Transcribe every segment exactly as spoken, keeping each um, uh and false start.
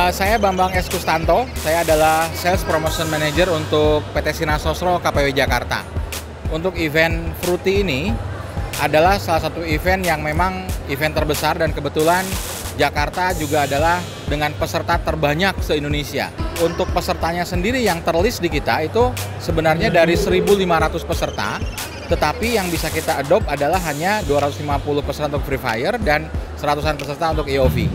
Uh, saya Bambang S. Kustanto, saya adalah Sales Promotion Manager untuk P T Sinar Sosro K P W Jakarta. Untuk event Fruity ini adalah salah satu event yang memang event terbesar dan kebetulan Jakarta juga adalah dengan peserta terbanyak se-Indonesia. Untuk pesertanya sendiri yang terlist di kita itu sebenarnya dari seribu lima ratus peserta, tetapi yang bisa kita adopt adalah hanya dua ratus lima puluh peserta untuk Free Fire dan seratusan peserta untuk E O V.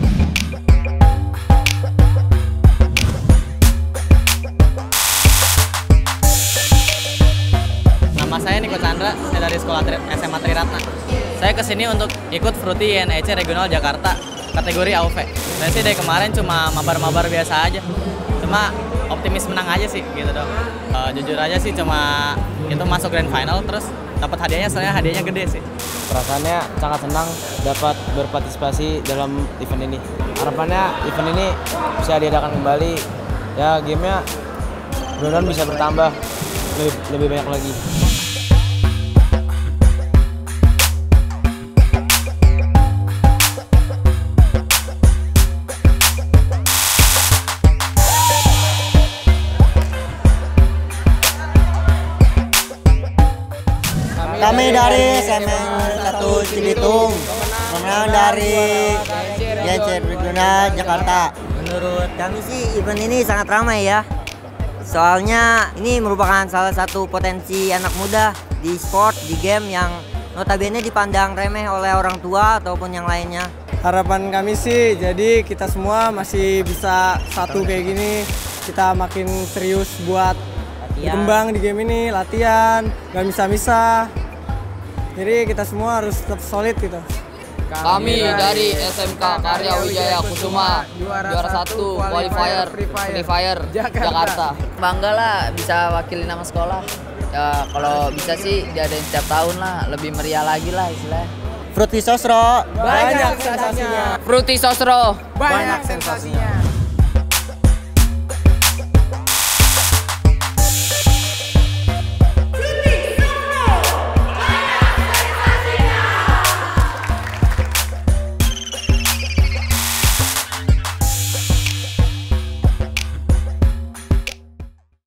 Nama saya Niko Chandra, saya dari Sekolah S M A Triratna. Saya kesini untuk ikut Fruity I N E C Regional Jakarta, kategori A U V. Saya sih dari kemarin cuma mabar-mabar biasa aja, cuma optimis menang aja sih gitu dong. Uh, jujur aja sih cuma itu masuk grand final terus dapat hadiahnya, soalnya hadiahnya gede sih. Perasaannya sangat senang dapat berpartisipasi dalam event ini. Harapannya event ini bisa diadakan kembali, ya gamenya mudah-mudahan bisa bertambah lebih, lebih banyak lagi. Kami dari S M N satu Cibitung, pemenang dari I N E C Regional Jakarta. Menurut kami sih event ini sangat ramai ya. Soalnya ini merupakan salah satu potensi anak muda di sport, di game yang notabene dipandang remeh oleh orang tua ataupun yang lainnya. Harapan kami sih jadi kita semua masih bisa satu kayak gini, kita makin serius buat berkembang di game ini, latihan, gak bisa-bisa. Jadi kita semua harus tetap solid gitu. Kami dari S M K Karya Wijaya Kusuma, juara satu qualifier Free Fire Jakarta. Bangga lah bisa wakili nama sekolah. Ya, kalau bisa sih diadain setiap tahun lah, lebih meriah lagi lah istilahnya. Fruity Sosro banyak sensasinya. Fruity Sosro banyak sensasinya.